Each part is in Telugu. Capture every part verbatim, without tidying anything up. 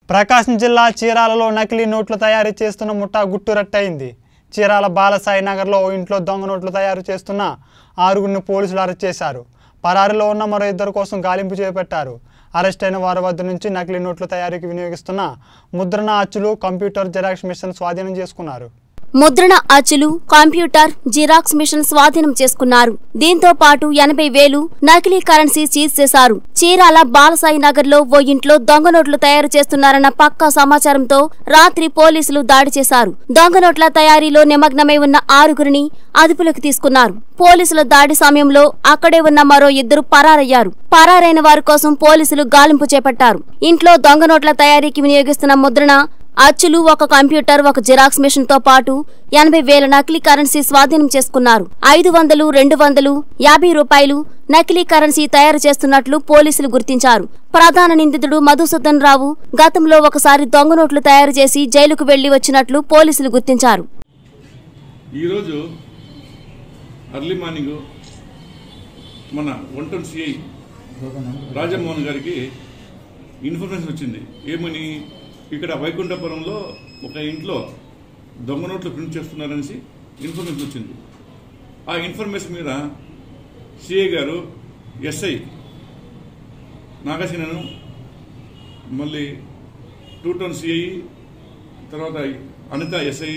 ప్రకాశం జిల్లా చీరాలలో నకిలీ నోట్లు తయారు చేస్తున్న ముఠా గుట్టురట్టయింది. చీరాల బాలసాయి నగర్లో ఓ ఇంట్లో దొంగ నోట్లు తయారు చేస్తున్న ఆరుగురిని పోలీసులు అరెస్ట్ చేశారు. పరారీలో ఉన్న మరో ఇద్దరు కోసం గాలింపు చేపట్టారు. అరెస్ట్ అయిన వారి వద్ద నుంచి నకిలీ నోట్ల తయారీకి వినియోగిస్తున్న ముద్రణ అచ్చులు, కంప్యూటర్ జెరాక్స్ మిషన్ స్వాధీనం చేసుకున్నారు. ముద్రణ అచ్చులు, కంప్యూటర్ జిరాక్స్ మిషన్ స్వాధీనం చేసుకున్నారు. దీంతో పాటు ఎనభై వేలు నకిలీ కరెన్సీ సీజ్ చేశారు. చీరాల బాలసాయి నగర్ లో ఓ ఇంట్లో దొంగ నోట్లు తయారు చేస్తున్నారన్న పక్కా సమాచారంతో రాత్రి పోలీసులు దాడి చేశారు. దొంగ నోట్ల తయారీలో నిమగ్నమై ఉన్న ఆరుగురిని అదుపులోకి తీసుకున్నారు. పోలీసుల దాడి సమయంలో అక్కడే ఉన్న మరో ఇద్దరు పరారయ్యారు. పరారైన వారి కోసం పోలీసులు గాలింపు చేపట్టారు. ఇంట్లో దొంగ నోట్ల తయారీకి వినియోగిస్తున్న ముద్రణ అచ్చులు, ఒక కంప్యూటర్, ఒక జిరాక్స్ మిషన్ తో పాటు ఎనభై వేల నకిలీ కరెన్సీ స్వాధీనం చేసుకున్నారు. ఐదు వందలు రెండు వందలు యాభై రూపాయలు నకిలీ కరెన్సీ తయారు చేస్తున్నట్లు పోలీసులు గుర్తించారు. ప్రధాన నిందితుడు మధుసూదన్ రావు గతంలో ఒకసారి దొంగ నోట్లు తయారు చేసి జైలుకు వెళ్లి వచ్చినట్లు పోలీసులు గుర్తించారు. ఈరోజు అర్లీ మార్నింగ్ మన వన్ టౌన్ సిఐ రాజమోహన్ గారికి ఇన్ఫర్మేషన్ వచ్చింది. ఏమని, ఇక్కడ వైకుంఠపురంలో ఒక ఇంట్లో దొంగ నోట్లు ప్రింట్ చేస్తున్నారనేసి ఇన్ఫర్మేషన్ వచ్చింది. ఆ ఇన్ఫర్మేషన్ మీద సిఐ గారు, ఎస్ఐ నాగసేనను, మళ్ళీ టూ టౌన్ సిఐ, తర్వాత అనిత ఎస్ఐ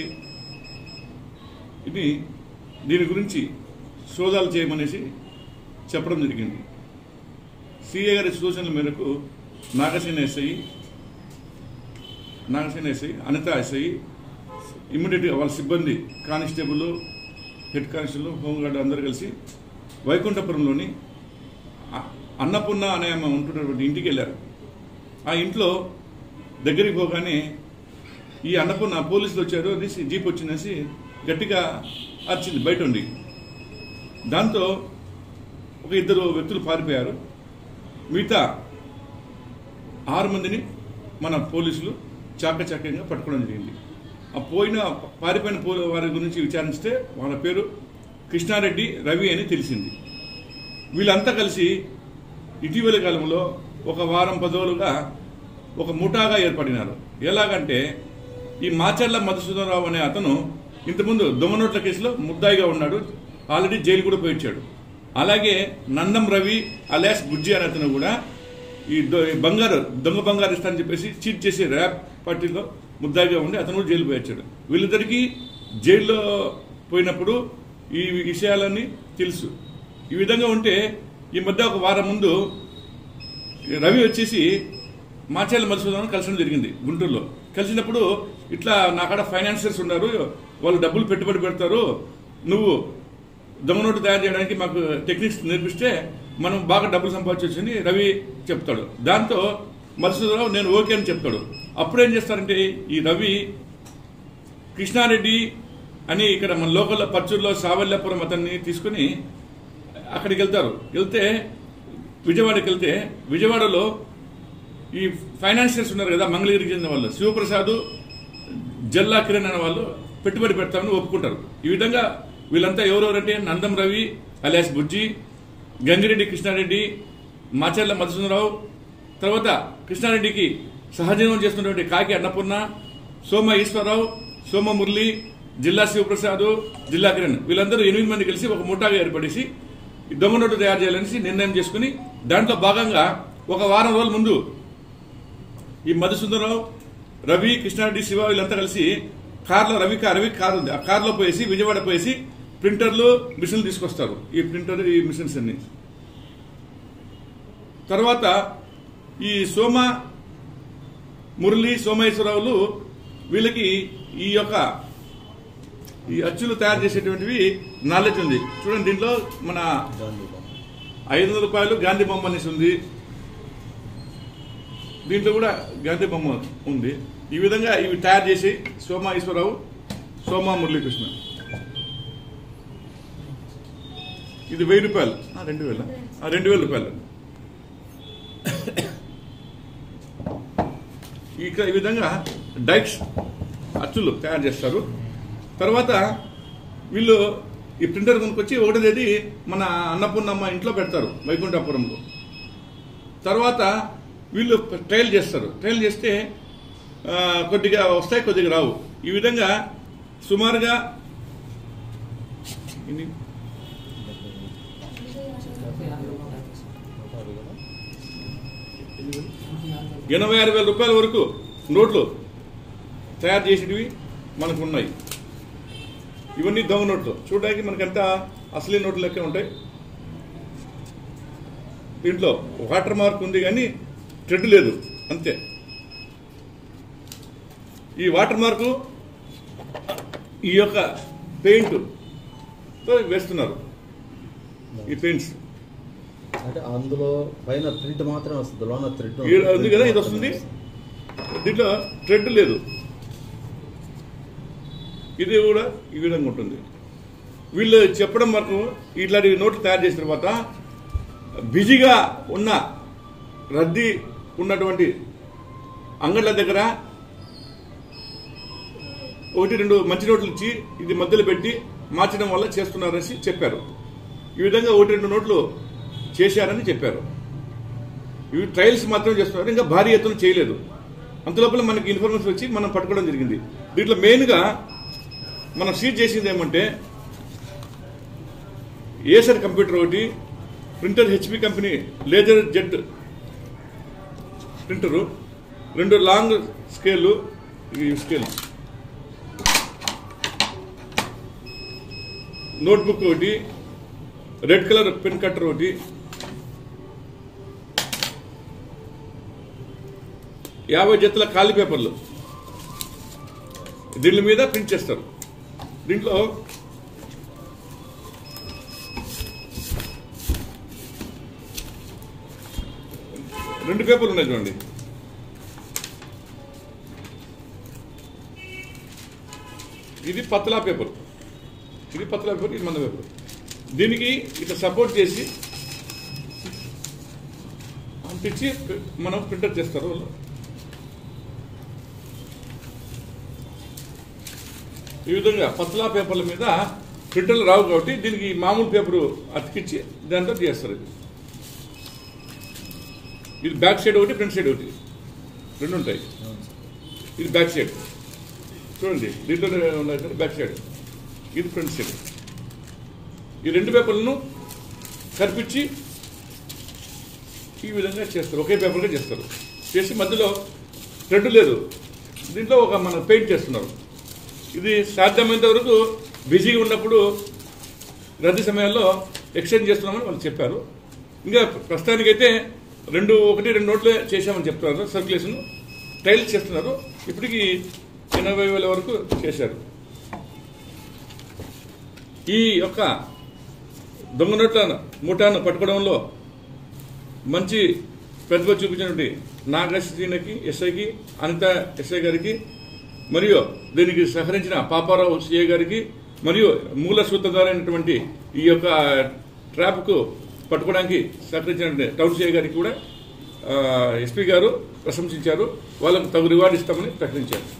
ఇది దీని గురించి సోదాలు చేయమనేసి చెప్పడం జరిగింది. సిఐ గారి సూచనల మేరకు Nagasena SI Nagasena SI Anitha SI ఇమ్మీడియట్గా వాళ్ళ సిబ్బంది, కానిస్టేబుల్, హెడ్ కానిస్టేబుల్, హోంగార్డు అందరూ కలిసి వైకుంఠపురంలోని అన్నపూర్ణ అనే ఆమె ఉంటున్నటువంటి ఇంటికి వెళ్ళారు. ఆ ఇంట్లో దగ్గరికి పోగానే ఈ అన్నపూర్ణ పోలీసులు వచ్చారు, అది జీప్ వచ్చిందేసి గట్టిగా అరిచింది బయట ఉండి. దాంతో ఒక ఇద్దరు వ్యక్తులు పారిపోయారు. మిగతా ఆరు మందిని మన పోలీసులు చాకచక్యంగా పట్టుకోవడం జరిగింది. ఆ పోయిన పారిపోయిన వారి గురించి విచారిస్తే వాళ్ళ పేరు కృష్ణారెడ్డి, రవి అని తెలిసింది. వీళ్ళంతా కలిసి ఇటీవల కాలంలో ఒక వారం పదవులుగా ఒక ముఠాగా ఏర్పడినారు. ఎలాగంటే ఈ మాచర్ల మధుసూదన్ రావు అనే అతను ఇంతకుముందు దొంగ నోట్ల కేసులో ముద్దాయిగా ఉన్నాడు, ఆల్రెడీ జైలు కూడా పోయి వచ్చాడు. అలాగే నందం రవి అలియాస్ బుజ్జి అనే అతను కూడా ఈ బంగారు దొంగ బంగారు ఇస్తానని చెప్పేసి చీట్ చేసి ర్యాప్ పార్టీలో ముద్దాయిగా ఉండి అతను కూడా జైలు పోయి వచ్చాడు. వీళ్ళిద్దరికీ జైల్లో పోయినప్పుడు ఈ విషయాలన్నీ తెలుసు. ఈ విధంగా ఉంటే ఈ మధ్య ఒక వారం ముందు రవి వచ్చేసి మాచర్ల మధుసూదన్ కలిసడం జరిగింది గుంటూరులో. కలిసినప్పుడు ఇట్లా నాకాడ ఫైనాన్షియర్స్ ఉన్నారు, వాళ్ళు డబ్బులు పెట్టుబడి పెడతారు, నువ్వు దొంగ నోటు తయారు చేయడానికి మాకు టెక్నిక్స్ నేర్పిస్తే మనం బాగా డబ్బులు సంపాదించవచ్చని రవి చెప్తాడు. దాంతో మధుసూదనరావు నేను ఓకే అని చెప్తాడు. అప్పుడు ఏం చేస్తారంటే ఈ రవి కృష్ణారెడ్డి అని ఇక్కడ మన లోకల్లో పచ్చూరులో సావల్యాపురం అతన్ని తీసుకుని అక్కడికి వెళ్తారు. వెళ్తే విజయవాడకి వెళ్తే విజయవాడలో ఈ ఫైనాన్షియర్స్ ఉన్నారు కదా, మంగళగిరికి చెందిన వాళ్ళు శివప్రసాద్, జల్లా కిరణ్ అనే వాళ్ళు పెట్టుబడి పెడతామని ఒప్పుకుంటారు. ఈ విధంగా వీళ్ళంతా ఎవరెవరంటే నందం రవి అలియాస్ బుజ్జి, గంగిరెడ్డి కృష్ణారెడ్డి, మాచర్ల మధుసూదనరావు, తర్వాత కృష్ణారెడ్డికి సహజీవనం చేస్తున్నటువంటి కాకి అన్నపూర్ణ, సోమ ఈశ్వరరావు, సోమ మురళి, జిల్లా శివప్రసాద్, జిల్లా కిరణ్ వీళ్ళందరూ ఎనిమిది మంది కలిసి ఒక ముఠాగా ఏర్పడేసి దొంగ నోటు తయారు చేయాలనేసి నిర్ణయం చేసుకుని దాంట్లో భాగంగా ఒక వారం రోజుల ముందు ఈ మధుసూదనరావు, రవి, కృష్ణారెడ్డి, శివ వీళ్ళంతా కలిసి కార్లో రవి రవి కారు ఉంది, ఆ కార్లో పోయేసి విజయవాడ పోయేసి ప్రింటర్లు, మిషన్లు తీసుకొస్తారు. ఈ ప్రింటర్, ఈ మిషన్స్ అన్ని తర్వాత ఈ సోమ మురళి, సోమేశ్వరరావులు వీళ్ళకి ఈ యొక్క ఈ అచ్చులు తయారు చేసేటువంటివి నాలెడ్జ్ ఉంది. చూడండి, దీంట్లో మన ఐదు వందల రూపాయలు గాంధీ బొమ్మ అనేసి ఉంది, దీంట్లో కూడా గాంధీ బొమ్మ ఉంది. ఈ విధంగా ఇవి తయారు చేసి సోమ ఈశ్వరరావు, సోమ మురళీకృష్ణ ఇది వెయ్యి రూపాయలు రెండు వేల రెండు వేల రూపాయలు ఇక ఈ విధంగా డైట్స్ అచ్చులు తయారు చేస్తారు. తర్వాత వీళ్ళు ఈ ప్రింటర్ కొనుక్కొచ్చి ఒకటో తేదీ మన అన్నపూర్ణమ్మ ఇంట్లో పెడతారు వైకుంఠపురంలో. తర్వాత వీళ్ళు ట్రయల్ చేస్తారు. ట్రయల్ చేస్తే కొద్దిగా వస్తాయి, కొద్దిగా రావు. ఈ విధంగా సుమారుగా ఎనభై ఆరు వేల రూపాయల వరకు నోట్లు తయారు చేసేటివి మనకు ఉన్నాయి. ఇవన్నీ దొంగ నోట్లు. చూడడానికి మనకంతా అసలీ నోట్లు లెక్క ఉంటాయి. దీంట్లో వాటర్ మార్క్ ఉంది కానీ థ్రెడ్ లేదు, అంతే. ఈ వాటర్ మార్కు ఈ యొక్క పెయింట్తో వేస్తున్నారు. ఈ పెయింట్స్ అంటే అందులో పైన ప్రింట్ మాత్రమే వస్తుంది, లోన థ్రెడ్ ఉంది కదా, ఇది వస్తుంది. దీంట్లో థ్రెడ్ లేదు. ఇది కూడా ఈ విధంగా ఉంటుంది. వీళ్ళు చెప్పడం వరకు ఇట్లాంటి నోట్లు తయారు చేసిన తర్వాత బిజీగా ఉన్న రద్దీ ఉన్నటువంటి అంగళ్ళ దగ్గర ఒకటి రెండు మంచి నోట్లు ఇచ్చి ఇది మధ్యలో పెట్టి మార్చడం వల్ల చేస్తున్నారని చెప్పారు. ఈ విధంగా ఒకటి రెండు నోట్లు చేశారని చెప్పారు. ఇవి ట్రయల్స్ మాత్రమే చేస్తున్నారు, ఇంకా భారీ ఎత్తున చేయలేదు. అంతలోపల మనకి ఇన్ఫర్మేషన్ వచ్చి మనం పట్టుకోవడం జరిగింది. దీంట్లో మెయిన్గా మనం సీజ్ చేసింది ఏమంటే ఏసర్ కంప్యూటర్ ఒకటి, printer HP company laser jet printer, రెండు లాంగ్ స్కేలు, స్కేల్ నోట్బుక్ ఒకటి, రెడ్ కలర్ పెన్ కట్టర్ ఒకటి, యాభై జతల ఖాళీ పేపర్లు దీని మీద ప్రింట్ చేస్తారు. దీంట్లో రెండు పేపర్లు ఉన్నాయి చూడండి. ఇది పత్లా పేపర్, ఇది పత్లా పేపర్, ఇది మంద పేపర్. దీనికి ఇట్లా సపోర్ట్ చేసి అంటించి మనం ప్రింటర్ చేస్తారు వాళ్ళు. ఈ విధంగా పత్లా పేపర్ల మీద ప్రింటర్లు రావు కాబట్టి దీనికి మామూలు పేపరు అతికించి దాంతో చేస్తారు. ఇది ఇది బ్యాక్ సైడ్ ఒకటి, ఫ్రంట్ సైడ్ ఒకటి, రెండు ఉంటాయి. ఇది బ్యాక్ సైడ్ చూడండి, దీంట్లోనే ఉన్నాయి బ్యాక్ సైడ్, ఇది ఫ్రంట్ సైడ్. ఈ రెండు పేపర్లను కనిపించి ఈ విధంగా చేస్తారు, ఒకే పేపర్గా చేస్తారు. చేసి మధ్యలో థ్రెడ్ లేదు, దీంట్లో ఒక మన పెయింట్ చేస్తున్నారు. ఇది సాధ్యమైనంత వరకు బిజీగా ఉన్నప్పుడు రద్దీ సమయాల్లో ఎక్స్చేంజ్ చేస్తున్నామని వాళ్ళు చెప్పారు. ఇంకా ప్రస్తుతానికైతే రెండు ఒకటి రెండు నోట్లే చేశామని చెప్తున్నారు. సర్క్యులేషన్ ట్రయల్స్ చేస్తున్నారు. ఇప్పటికి ఎనభై వేల వరకు చేశారు. ఈ యొక్క దొంగ నోట్ల ముఠాను పట్టుకోవడంలో మంచి ప్రతిభ చూపించినటువంటి నాగశ్రీనకి, ఎస్ఐకి, అనిత ఎస్ఐ గారికి, మరియు దీనికి సహకరించిన పాపారావు సిఐ గారికి, మరియు మూల సూత్రధారైనటువంటి ఈ యొక్క ట్రాప్కు పట్టుకోవడానికి సహకరించిన టౌన్ సిఐ గారికి కూడా ఎస్పీ గారు ప్రశంసించారు. వాళ్ళకు తగు రివార్డు ఇస్తామని ప్రకటించారు.